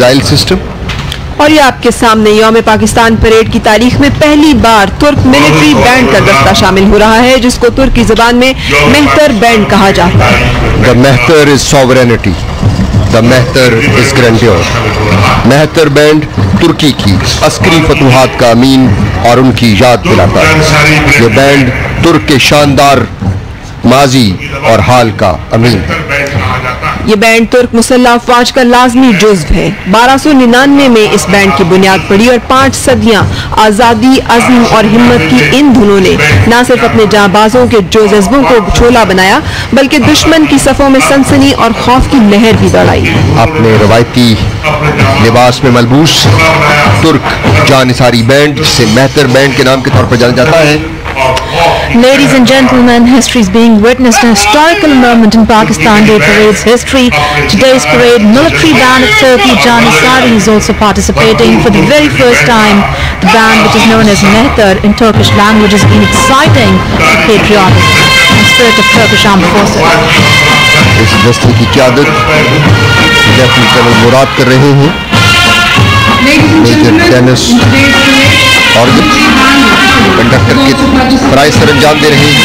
Missile system. और ये आपके सामने यौम पाकिस्तान परेड की तारीख में पहली बार तुर्क मिलिट्री बैंड का दस्ता शामिल हो रहा है, जिसको तुर्की जबान में मेहतर बैंड कहा जाता है। The Mehter is sovereignty, the Mehter is grandeur. Mehter band तुर्की की अस्करी फतूहात का अमीन और उनकी याद दिलाता है। ये बैंड तुर्क के शानदार माजी और हाल का अमीन है। ये बैंड तुर्क मुसल्लह अफवाज का लाजमी जुज्व है। 1299 में इस बैंड की बुनियाद पड़ी और 5 सदियां आज़ादी, अज़्म और हिम्मत की इन धुनों ने न सिर्फ अपने जांबाजों के जो जज्बों को छोला बनाया, बल्कि दुश्मन की सफ़ों में सनसनी और खौफ की लहर भी दौड़ाई। अपने रवायती लिबास में मलबूस तुर्क जानिसारी बैंड, जिसे मेहतर बैंड के नाम के तौर पर जाना जाता है। Ladies and gentlemen, history is being witnessed, a historical moment in Pakistan Day Parade's history. Today's parade, military band of Turkey, Janissary, is also participating for the very first time. The band, which is known as Mehter in Turkish language, has been exciting the patriotic and spirit of Turkish armed forces. इस दस्ते की क़यादत lieutenant colonel मुराद कर रहे हैं। Major Denis और conductor के प्राइज सर अंजाम दे रहे हैं।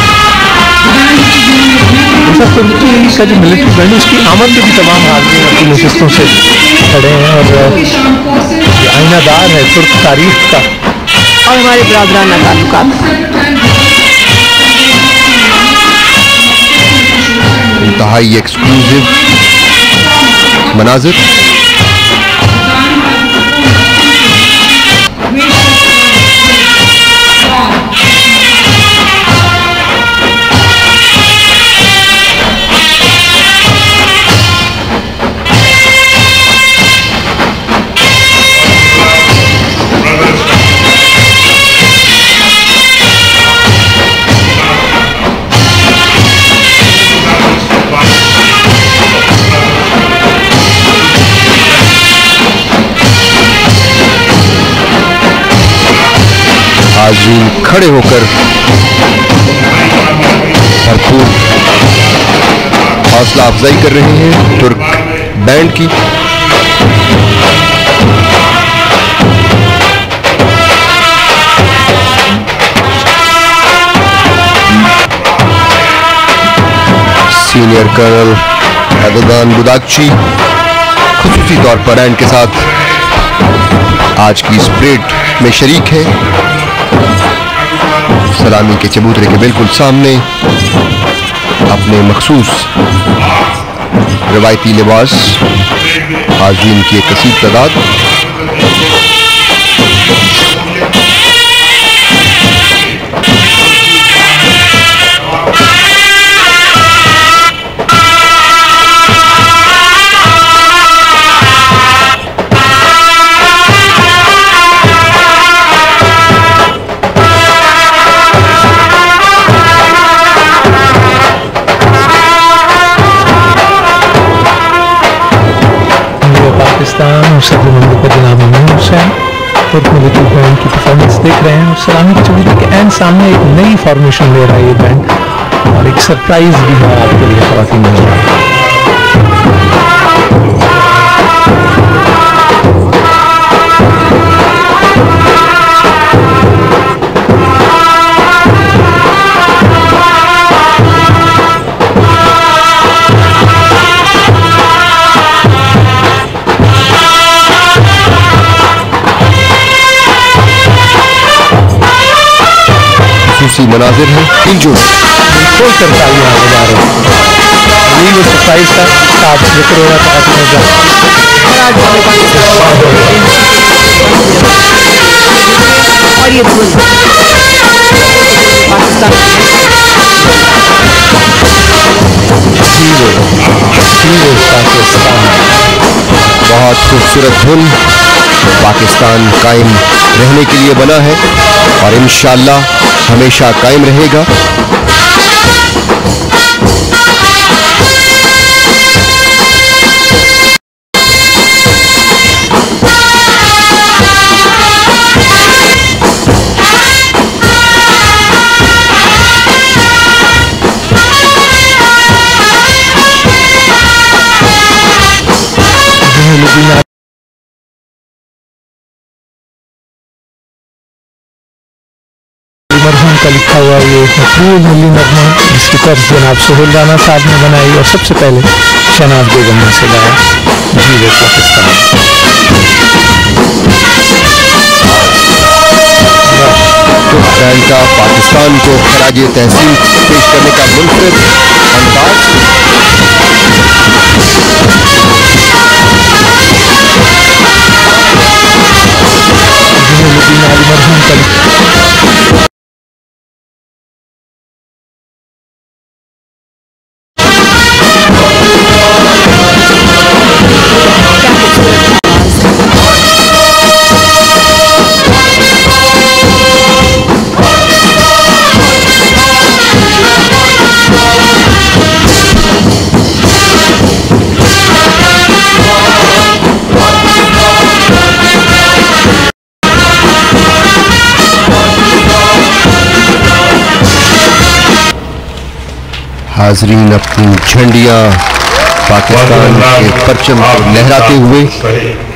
तुर्की का जो मिलिट्री बैंड, उसकी आमद में भी तमाम आदमी अपनी नशिस्तों से खड़े हैं और ये आईनादार है तुर्क तारीख का और हमारे बरादराना ताल्लुकात। इंतहाई एक्सक्लूसिव मनाजिर। आज़ीन खड़े होकर भरपूर हौसला अफजाई कर रहे हैं तुर्क बैंड की। सीनियर कर्नल एर्दोगान बुदाकची खुसूसी तौर पर बैंड के साथ आज की इस परेड में शरीक है। सलामी के चबूतरे के बिल्कुल सामने अपने मखसूस रवायती लिबास हाज़रीन की एक कसीर तादाद। पाकिस्तान और सदर ममलिकत जनाब अमीन हुसैन तुर्क मिलिट्री बैंड की परफॉर्मेंस देख रहे हैं और सलामी के चबूतरे के एंड सामने एक नई फॉर्मेशन ले रहा है ये बैंड और एक सरप्राइज भी है आपके लिए ख़वातीन नौजवान। मनाजिर है बिल्कुल करता है यहाँ बजा रहे हैं। ये सरप्राइज का साथ जिक्र हो रहा और ये पाकिस्तान बहुत खूबसूरत धुन पाकिस्तान कायम रहने के लिए बना है और इंशाअल्लाह हमेशा कायम रहेगा। का लिखा हुआ ये मकबूल मिली नगमा, जिसकी तर्ज जनाब सोहेल राना साहब ने बनाई और सबसे पहले शहनाज बेगम ने से गाया। जीवे पाकिस्तान। बैंड का पाकिस्तान को खराजे तहसीन पेश करने का मुनफरिद अंदाज। जुनूनुद्दीन अली मरहूम का हाजरीन अपनी झंडियां पाकिस्तान के परचम को लहराते हुए